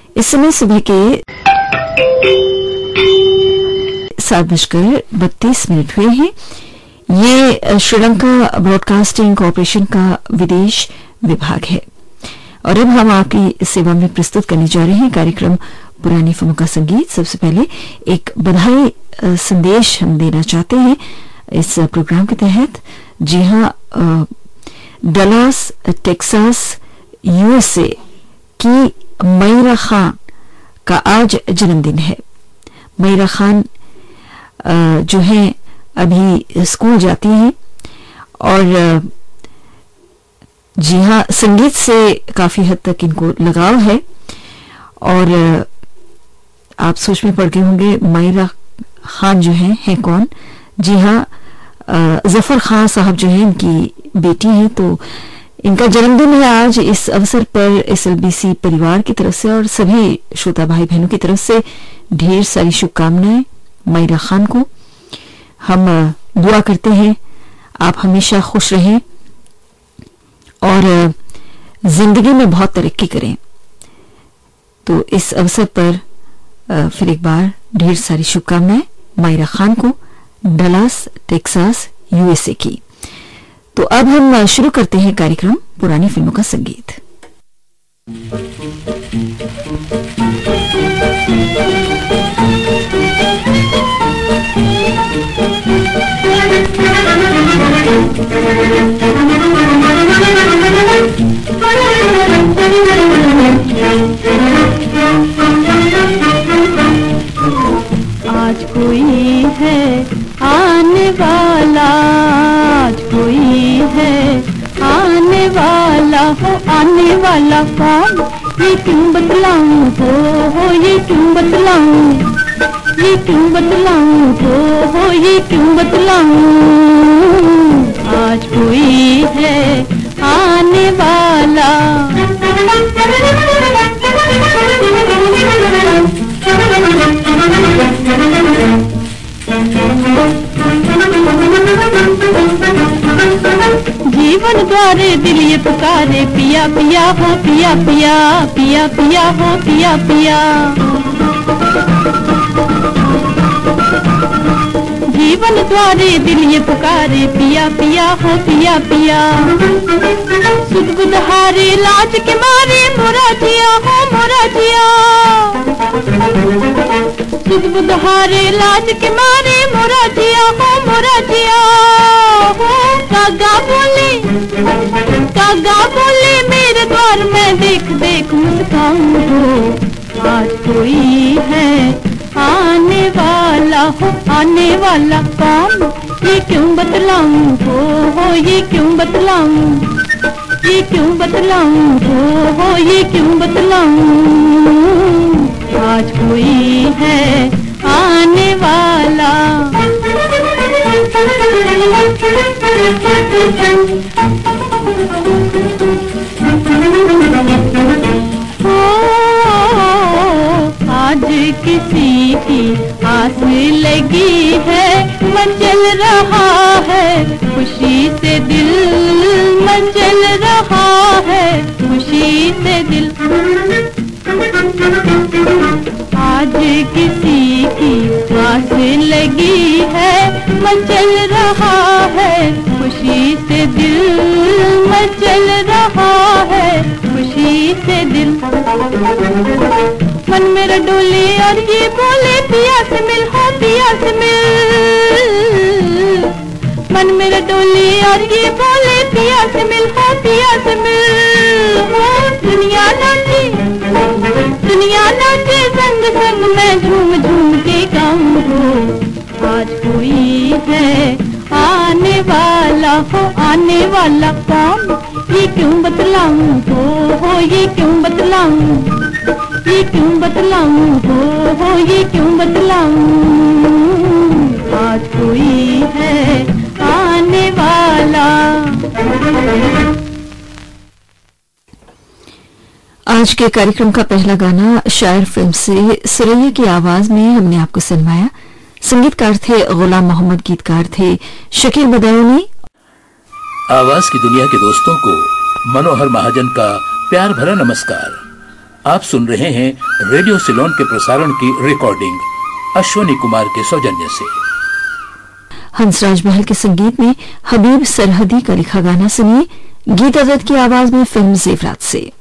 इस समय सुबह के 7:32 हुए हैं। ये श्रीलंका ब्रॉडकास्टिंग कॉरपोरेशन का विदेश विभाग है और अब हम आपकी सेवा में प्रस्तुत करने जा रहे हैं कार्यक्रम पुरानी फिल्मों का संगीत। सबसे पहले एक बधाई संदेश हम देना चाहते हैं इस प्रोग्राम के तहत। जी हां, डलास टेक्सास यूएसए की मयरा खान का आज जन्मदिन है। मयरा खान जो है अभी स्कूल जाती हैं और जी हां, संगीत से काफी हद तक इनको लगाव है। और आप सोच में पड़ गए होंगे मयरा खान जो है कौन? जी हां, जफर खान साहब जो है इनकी बेटी हैं। तो इनका जन्मदिन है आज। इस अवसर पर एसएलबीसी परिवार की तरफ से और सभी श्रोता भाई बहनों की तरफ से ढेर सारी शुभकामनाएं मयरा खान को। हम दुआ करते हैं आप हमेशा खुश रहें और जिंदगी में बहुत तरक्की करें। तो इस अवसर पर फिर एक बार ढेर सारी शुभकामनाएं मयरा खान को, डलास टेक्सास यूएसए की। तो अब हम शुरू करते हैं कार्यक्रम पुरानी फिल्मों का संगीत। आज कोई है आने वाला, आज कोई है आने वाला हो, आने वाला कौन ये क्यों बतलाऊं हो ये क्यों बतलाऊं, ये क्यों बतलाऊं हो ये क्यों बतलाऊं। आज कोई है आने वाला, जीवन द्वारे दिल ये पुकारे, पिया पिया हो पिया पिया, पिया पिया हो पिया पिया। जीवन द्वारे दिल ये पुकारे, पिया पिया हो पिया पिया। सुध बुधारे लाज के मारे मोरा जिया हो मोरा जिया, सुध बुधारे लाज के मारे मोरा जिया हो मोरा जिया। कागा बोले मेरे द्वार में देख देख मुस्काऊं हो। आज कोई है आने वाला हो, आने वाला कौन ये क्यों बतलाऊं हो ये क्यों बतलाऊं, ये क्यों बतलाऊं हो ये क्यों बतलाऊं। आज कोई है आने वाला। आज किसी की आस लगी है, मचल रहा है खुशी से दिल, मचल रहा है खुशी से दिल। आज किसी की आस लगी है, मचल रहा है खुशी से दिल, मचल रहा है खुशी से दिल। मन मेरा डोले और ये बोले पिया से मिल हो पिया से मिल। मन मेरा डोले और ये बोले पिया से मिल हो पिया से मिल। दुनिया नाचे संग संग मैं झूम झूम के गाऊं हो। आज कोई है आने वाला हो, आने वाला कौन ये क्यों बतलाऊं हो ये क्यों बतलाऊं, ये क्यों बतलाऊं हो ये क्यों बतलाऊं। आज कोई है आने वाला। आज के कार्यक्रम का पहला गाना शायर फिल्म से सुरैया की आवाज में हमने आपको सुनवाया। संगीतकार थे गुलाम मोहम्मद, गीतकार थे शकील बदायूनी। आवाज की दुनिया के दोस्तों को मनोहर महाजन का प्यार भरा नमस्कार। आप सुन रहे हैं रेडियो सिलोन के प्रसारण की रिकॉर्डिंग अश्वनी कुमार के सौजन्य से। हंसराज महल के संगीत में हबीब सरहदी का लिखा गाना सुनिए गीता दत्त की आवाज में फिल्म जेवरात से।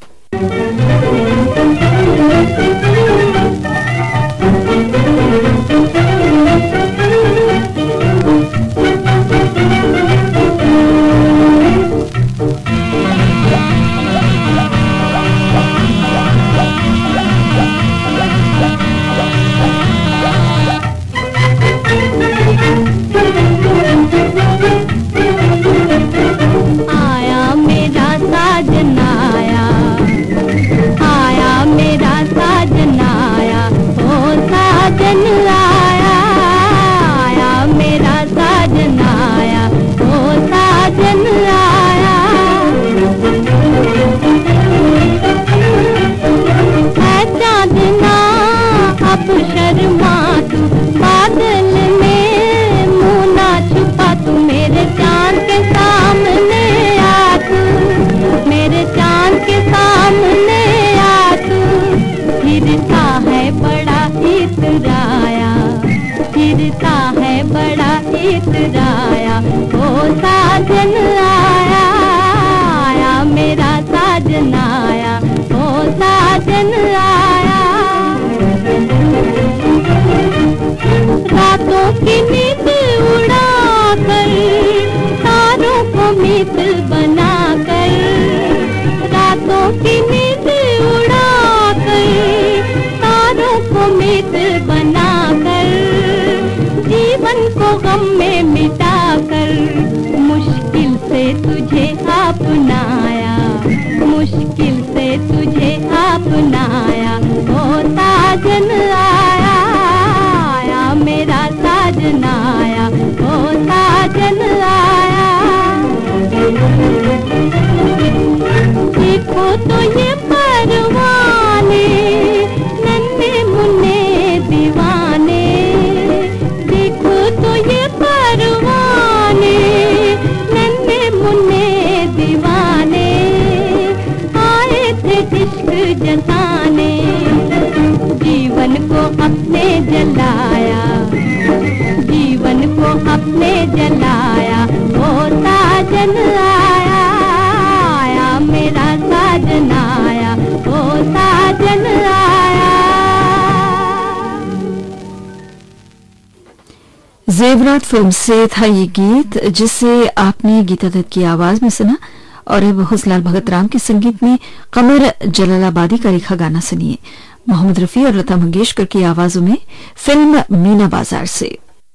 जेवरात फिल्म से था ये गीत जिसे आपने गीता दत्त की आवाज में सुना। और अब हुसलाल भगत राम के संगीत में कमर जलालाबादी का लिखा गाना सुनिए मोहम्मद रफी और लता मंगेशकर की आवाजों में फिल्म मीना बाजार से।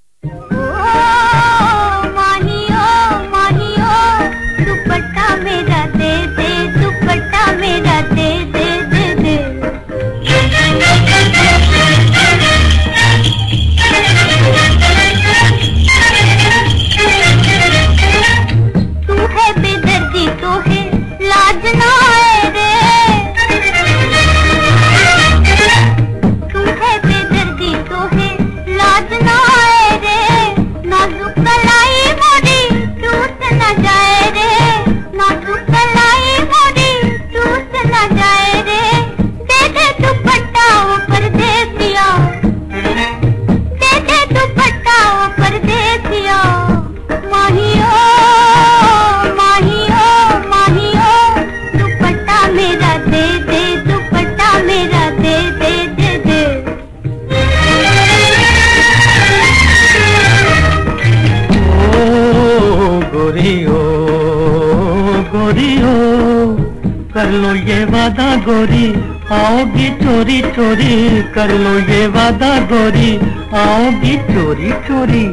कर लो ये वादा गोरी आओगी चोरी चोरी, कर लो ये वादा गोरी आओगी चोरी चोरी।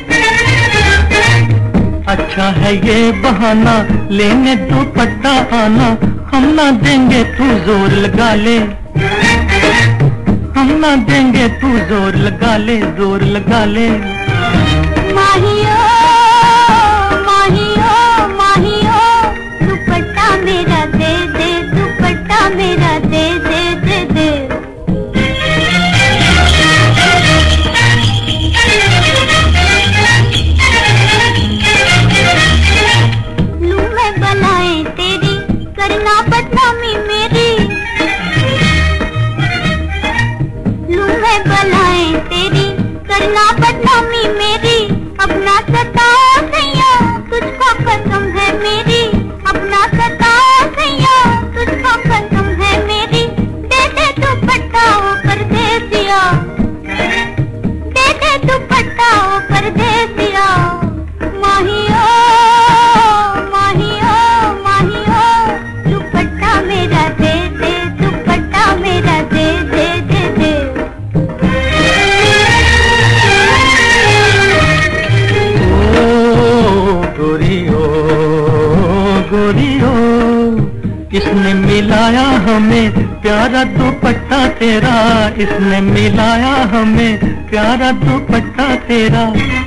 अच्छा है ये बहाना लेने दुपट्टा आना, हम ना देंगे तू जोर लगा ले, हम ना देंगे तू जोर लगा ले, जोर लगा ले। माहियो माहियो माहियो दुपट्टा मेरा दे दे, दुपट्टा मेरा दे दे दे दे। लूं मैं बनाए तेरी, करना बदनामी मेरी, ना बदनामी मेरी, अपना सताओ सैया, तुझको कसम है मेरी, अपना सताओ सैया, तुझको कसम है मेरी। दे दे दुपट्टा परदेसिया, दे दे दुपट्टा परदेसिया। माहियो माहियो माहियो, दुपट्टा मेरा दे दे, दुपट्टा मेरा दे दे दे दे। गोरियो इसने मिलाया हमें प्यारा दुपट्टा तेरा, इसने मिलाया हमें प्यारा दुपट्टा तेरा।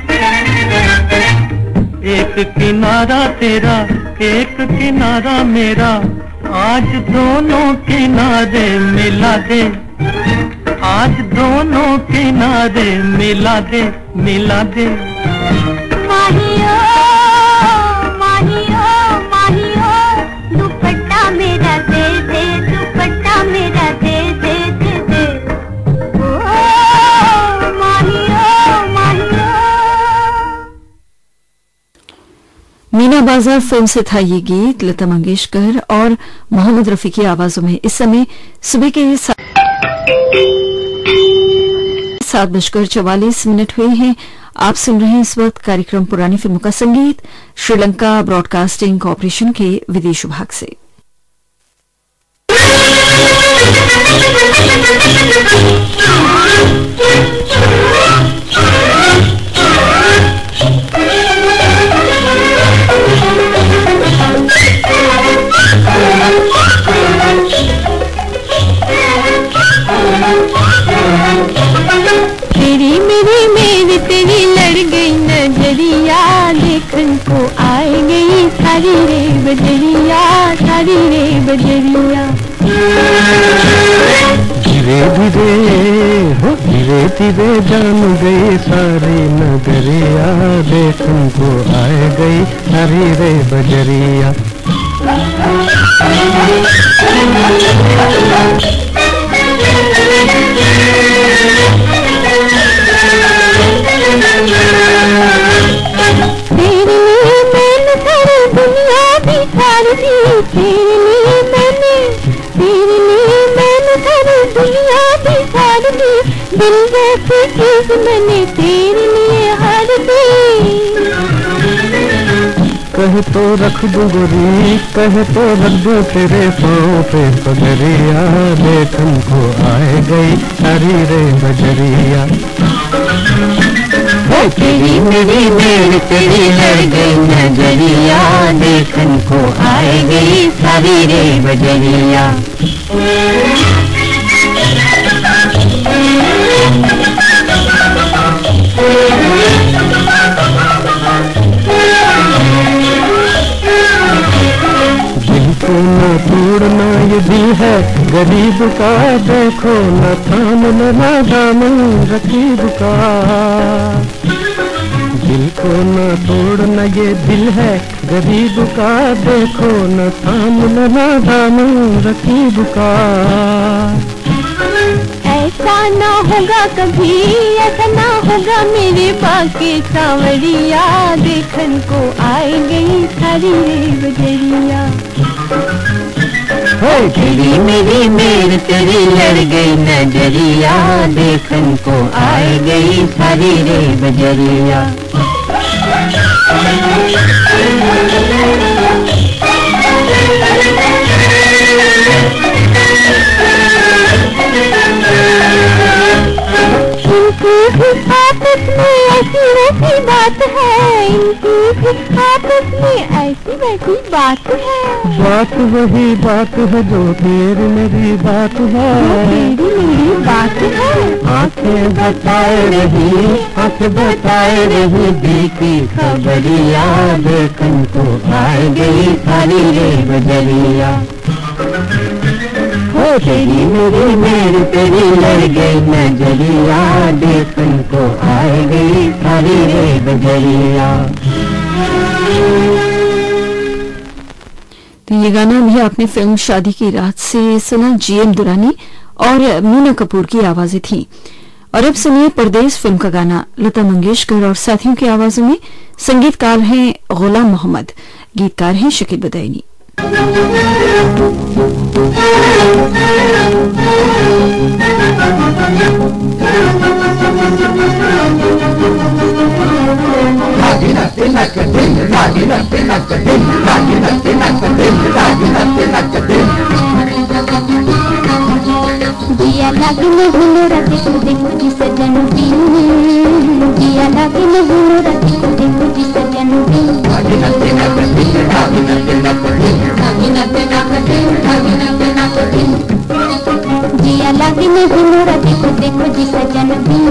एक किनारा तेरा एक किनारा मेरा, आज दोनों किनारे मिला दे, आज दोनों किनारे मिला दे, मिला दे। माहियो माहियो माहियो, दुपट्टा मेरा दे दे, दुपट्टा मेरा दे दे दे दे। ओ माहियो माहियो। मीना बाजार फिल्म से था ये गीत, लता मंगेशकर और मोहम्मद रफी की आवाजों में। इस समय सुबह के 7:44 हुए हैं। आप सुन रहे हैं इस वक्त कार्यक्रम पुरानी फिल्मों का संगीत, श्रीलंका ब्रॉडकास्टिंग कॉरपोरेशन के विदेश विभाग से। तेरी मेरी मेरी तेरी लड़ गई नजरिया, देखन को आए गई सारी रे बजरिया, सारी रे बजरिया। धीरे धीरे हो धीरे धीरे जान गई सारी नगरिया, देखन को आए गई सारी रे बजरिया। तेरे लिए मैंने सारी दुनिया बिसार दी, तेरे लिए मैंने सारी दुनिया बिसार दी। दिल जैसी चीज मैंने तेरे लिए हार दी। कहे तो रख दूं गोरी, कहे तो रख दूं तेरे पाँव पे पगरिया, देखन को आए गई सारी रे बजरिया। तेरी मेरी मेरी तेरी लड़ गई नजरिया, देखन को आए गई सारी रे बजरिया। दिल को न तोड़ना ये दिल है गरीब का, देखो न थामना ना दामन रकीब का। दिल को न तोड़ना ये दिल है गरीब का, देखो न थामना ना दामन रकीब का। ऐसा ना होगा कभी, ऐसा ना होगा मेरे बाकी सांवरिया, देखन को आए गई सारी रे बजरिया। तेरी मेरी मेरी तेरी लड़ गई नजरिया, देखन को आए गई सारी रे बजरिया। इनकी आपस में ऐसी वैसी बात है, इनकी आपस में ऐसी वैसी बात है। बात वही बात है जो तेरी मेरी बात है, तेरी मेरी बात है। आंखें बताए रही, आंखें बताए रही, दिल की खबरिया, देखन को आए गई सारी रे बजरिया। तेरी मेरी मेरी तेरी लड़ गई नजरिया, देखन को आए गई सारी रे बजरिया। तो ये गाना भी आपने फिल्म शादी की रात से सुना। जीएम दुरानी और मीना कपूर की आवाजें थी। और अब सुनिए परदेस फिल्म का गाना लता मंगेशकर और साथियों की आवाजों में। संगीतकार हैं गुलाम मोहम्मद, गीतकार हैं शकील बदायूनी। दिया लागे हुनरा देखो देखो जी सजन बिन, दिया लागे हुनरा देखो देखो जी सजन बिन, दिया लागे हुनरा देखो देखो जी सजन बिन।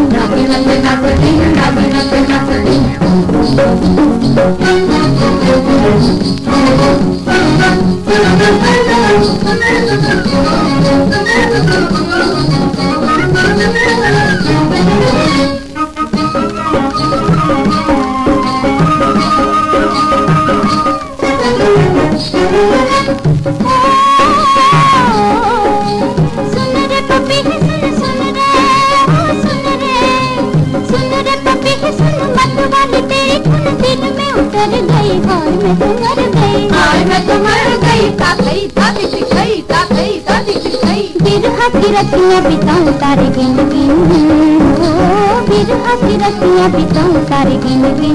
रतियां बिताऊं तारे गिन गिन, बिरहा की रतियां बिताऊं तारे गिन गिन।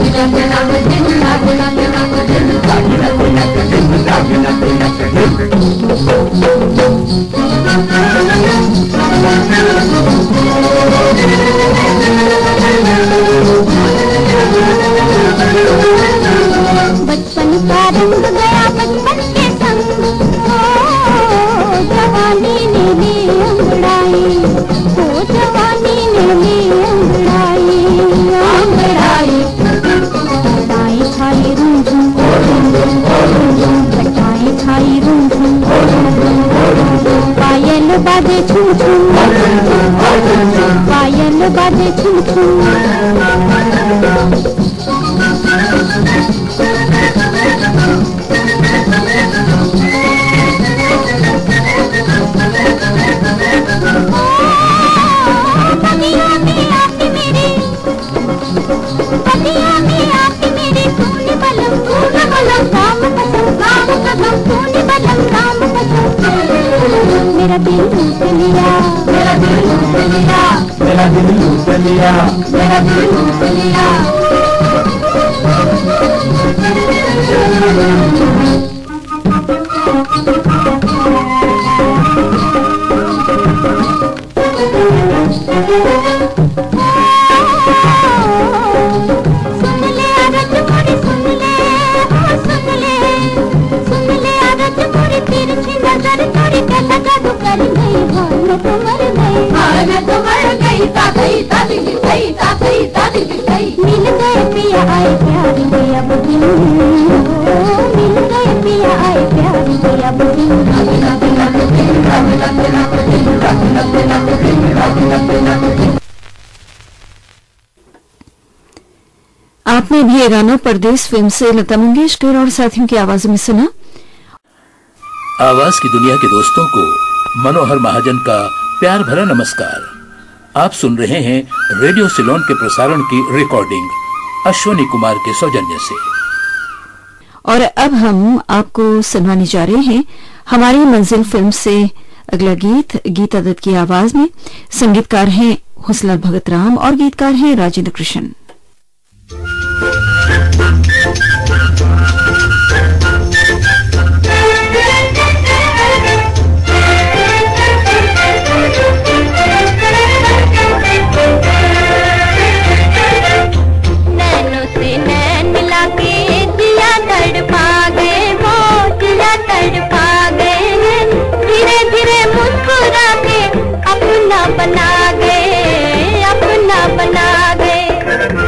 बचपन का रंग गया बचपन के संग, जवानी ने ली अंगड़ाई, ओ जवानी ने ली अंगड़ाई, अंगड़ाई। खटाई छाई रूं झूं, खटाई छाई रूं झूं, पायल बाजे छू छू, पायल बाजे छू छू। मेरा दिल लूट लिया, मेरा दिल लूट लिया, मेरा दिल लूट लिया, मेरा दिल लूट लिया। सुन ले आरज़ मोरी, सुन ले, सुन ले, सुन ले आरज़ मोरी, तिरछी नजर तोरी कैसा जादू कर गई। हाय मैं तो मर गई, हाय मैं तो मर गई, ता गई ता दिल गई, ता गई ता दिल गई। मिल गए पिया आए प्यार के अब दिन, मिल गए पिया आए प्यार के अब दिन। आपने भी ये गाना परदेस फिल्म से लता मंगेशकर और साथियों की आवाजों में सुना। आवाज की दुनिया के दोस्तों को मनोहर महाजन का प्यार भरा नमस्कार। आप सुन रहे हैं रेडियो सिलोन के प्रसारण की रिकॉर्डिंग अश्वनी कुमार के सौजन्य से। और अब हम आपको सुनवाने जा रहे हैं हमारी मंजिल फिल्म से अगला गीत, गीता दत्त की आवाज में। संगीतकार हैं हुसलाल भगत राम और गीतकार हैं राजेंद्र कृष्ण। नैनों से नैन मिला के दिया तड़पा गए, वो दिया तड़पा गए। धीरे धीरे मुस्कुरा के अपना बना गए, अपना बना गए।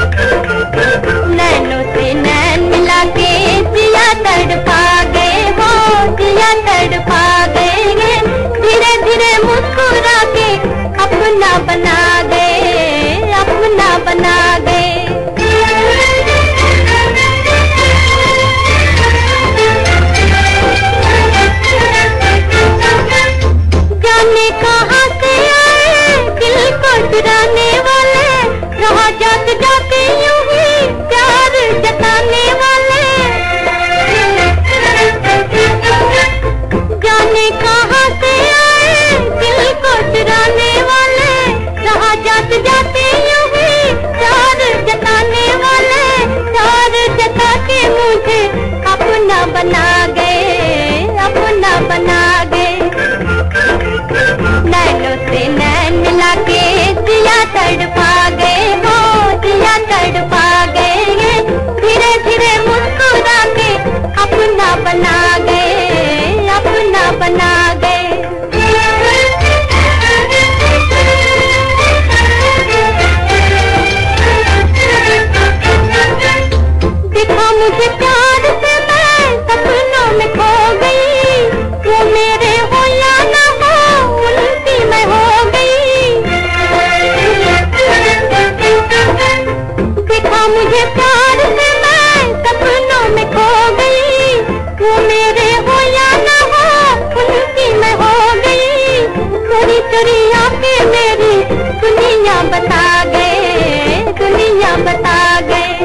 आके मेरी दुनिया बता गए, दुनिया बता गए।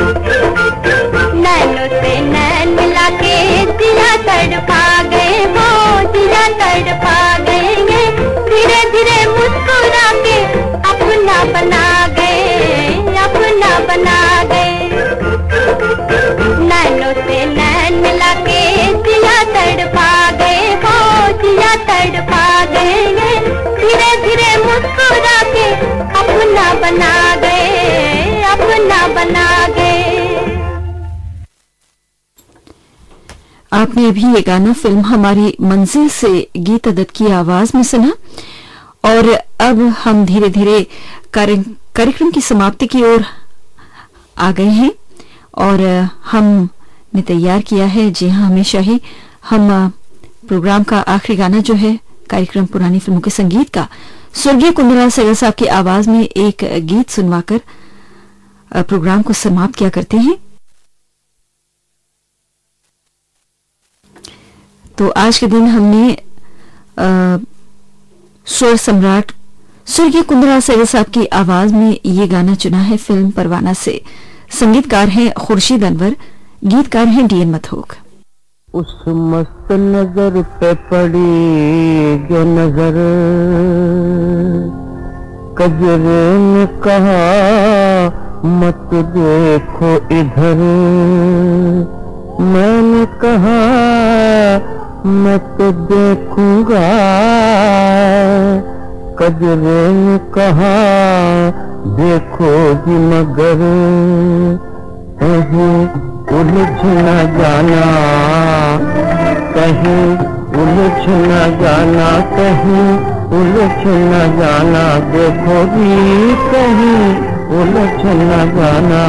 नैनों से नैन मिला के दिया तड़पा गए, वो दिया तड़पा गए। धीरे धीरे मुस्कुरा के अपना बना गए, अपना बना गए। नैनों से नैन मिला के दिया तड़पा गए, वो दिया तड़पा गए। धीरे धीरे मुस्कुरा के अपना बना गए, अपना बना गए। आपने अभी ये गाना फिल्म हमारी मंजिल से गीता दत्त की आवाज में सुना। और अब हम धीरे धीरे कार्यक्रम की समाप्ति की ओर आ गए हैं और हमने तैयार किया है, जी हाँ हमेशा ही हम प्रोग्राम का आखिरी गाना जो है कार्यक्रम पुरानी फिल्मों के संगीत का स्वर्गीय कुंदनलाल सहगल साहब की आवाज में एक गीत सुनवाकर प्रोग्राम को समाप्त किया करते हैं। तो आज के दिन हमने स्वर सम्राट स्वर्गीय कुंदनलाल सहगल साहब की आवाज में ये गाना चुना है फिल्म परवाना से। संगीतकार हैं खुर्शीद अनवर, गीतकार हैं डीएन मथोक। उस मस्त नजर पे पड़ी जो नजर, कजरे ने कहा मत देखो इधर। मैंने कहा मैं तो देखूंगा, कजरे ने कहा देखोगी मगर। कहीं उलझ न जाना, कहीं उलझ न जाना, कहीं उलझ न जाना, देखोगी कहीं उलझ न जाना।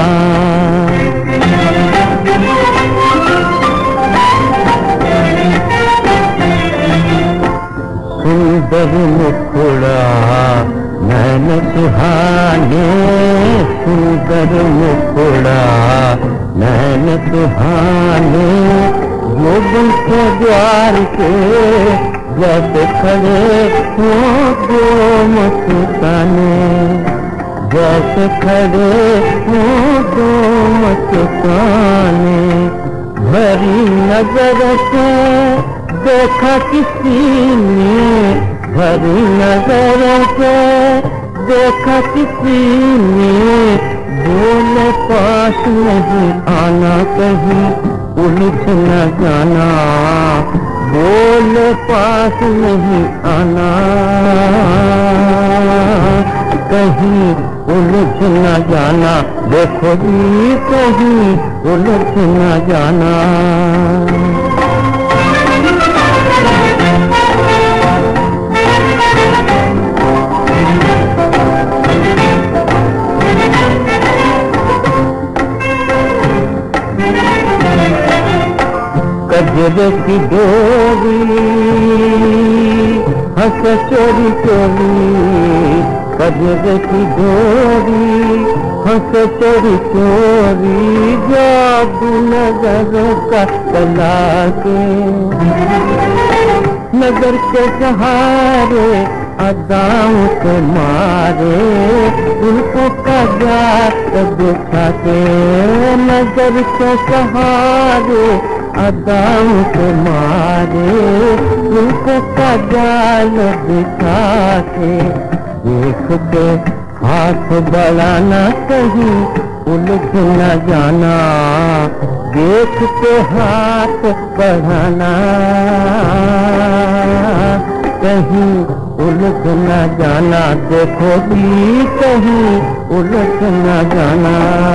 सुंदर मुखड़ा नैन सुहाने, सुंदर मुखड़ा नैन सुहाने, यौवन के द्वार के जैसे खड़े हो दो मस्ताने, जैसे खड़े हो दो मस्ताने। भरी नजर से देखा किसी ने, भरी नजर से देखा किसी ने, बोले पास नहीं आना, कहीं उलझ न जाना, बोले पास नहीं आना, कहीं उलझ न जाना, देखो भी कहीं उलझ न जाना। कजरे की डोरी हंस चोरी चोरी, कजरे की डोरी हंस चोरी चोरी, जादू नजर का चला के, नजर के सहारे अदाओं से मारे, उनको कजा दिखा के, नजर के सहारे अदाओं से मारे, उनको कजाल दिखा के। देख के हाथ बढ़ाना, कहीं उलझ न जाना, देख के हाथ बढ़ाना, कहीं उलझ न जाना, देखो भी कहीं उलझ न जाना।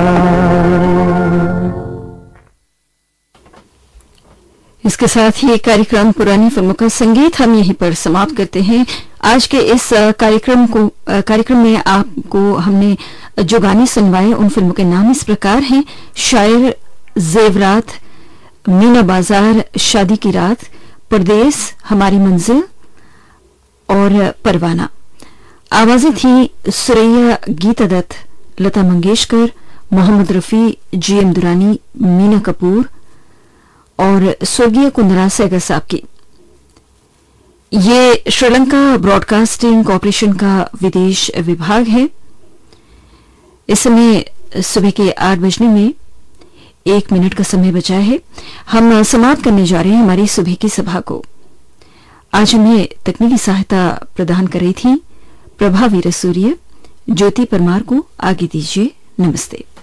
इसके साथ ही कार्यक्रम पुरानी फिल्मों का संगीत हम यहीं पर समाप्त करते हैं। आज के इस कार्यक्रम में आपको हमने जो गाने सुनवाए उन फिल्मों के नाम इस प्रकार हैं: शायर, जेवरात, मीना बाजार, शादी की रात, परदेस, हमारी मंजिल और परवाना। आवाजें थी सुरैया, गीता दत्त, लता मंगेशकर, मोहम्मद रफी, जीएम दुरानी, मीना कपूर और स्वर्गीय कुंदनलाल सहगल साहब की। ये श्रीलंका ब्रॉडकास्टिंग कॉरपोरेशन का विदेश विभाग है। इस समय सुबह के 8 बजने में 1 मिनट का समय बचा है। हम समाप्त करने जा रहे हैं हमारी सुबह की सभा को। आज हमें तकनीकी सहायता प्रदान कर रही थी प्रभा वीरसूर्य। ज्योति परमार को आगे दीजिए। नमस्ते।